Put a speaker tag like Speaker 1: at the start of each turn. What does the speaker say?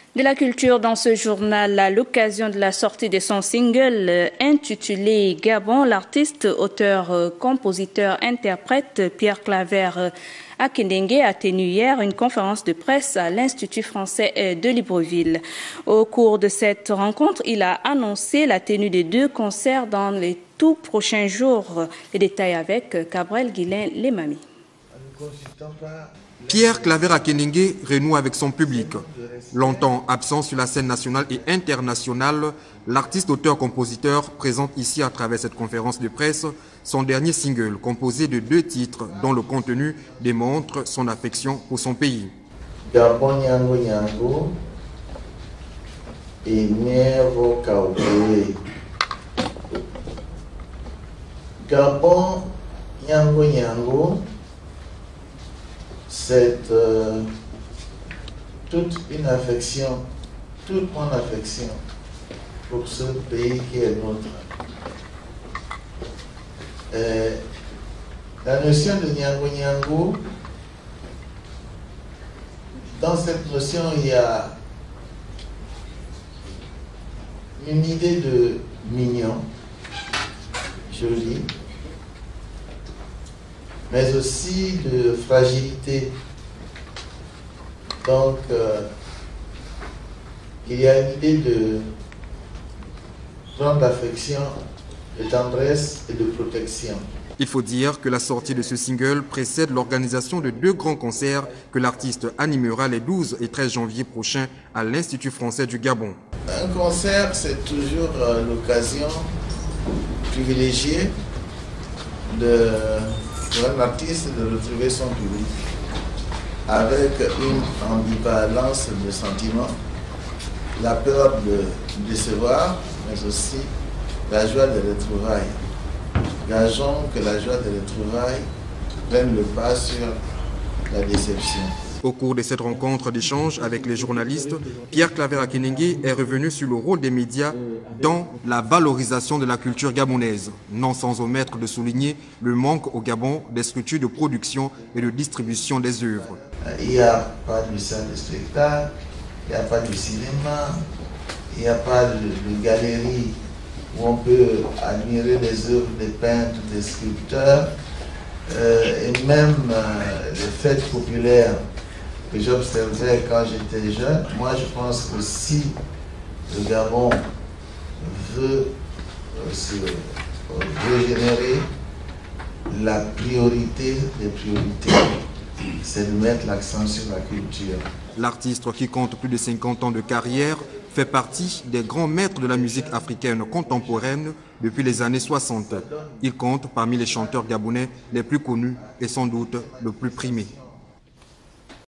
Speaker 1: De la culture dans ce journal, à l'occasion de la sortie de son single intitulé Gabon, l'artiste, auteur, compositeur, interprète Pierre Claver Akindengue a tenu hier une conférence de presse à l'Institut français de Libreville. Au cours de cette rencontre, il a annoncé la tenue de 2 concerts dans les tout prochains jours. Les détails avec Cabrel Guilain Lemami.
Speaker 2: Pierre Claver Akindengue renoue avec son public. Longtemps absent sur la scène nationale et internationale, l'artiste auteur-compositeur présente ici à travers cette conférence de presse son dernier single composé de 2 titres dont le contenu démontre son affection pour son pays.
Speaker 3: Gabon Nyango Nyango et Nevo Kaoue. Gabon Nyango Nyango, c'est toute une affection, toute mon affection pour ce pays qui est nôtre. La notion de Nyango Nyango, dans cette notion, il y a une idée de mignon, joli, mais aussi de fragilité. Donc, il y a une idée de grande affection, de tendresse et de protection.
Speaker 2: Il faut dire que la sortie de ce single précède l'organisation de 2 grands concerts que l'artiste animera les 12 et 13 janvier prochains à l'Institut français du Gabon.
Speaker 3: Un concert, c'est toujours l'occasion privilégiée pour un artiste de retrouver son public avec une ambivalence de sentiments, la peur de décevoir, mais aussi la joie des retrouvailles. Gageons que la joie des retrouvailles prenne le pas sur la déception.
Speaker 2: Au cours de cette rencontre d'échange avec les journalistes, Pierre Claver Akindengue est revenu sur le rôle des médias dans la valorisation de la culture gabonaise, non sans omettre de souligner le manque au Gabon des structures de production et de distribution des œuvres.
Speaker 3: Il n'y a pas de salle de spectacle, il n'y a pas de cinéma, il n'y a pas de galerie où on peut admirer les œuvres des peintres, des sculpteurs, et même les fêtes populaires que j'observais quand j'étais jeune. Moi, je pense que si le Gabon veut se régénérer, la priorité des priorités, c'est de mettre l'accent sur la culture.
Speaker 2: L'artiste, qui compte plus de 50 ans de carrière, fait partie des grands maîtres de la musique africaine contemporaine depuis les années 60. Il compte parmi les chanteurs gabonais les plus connus et sans doute le plus primé.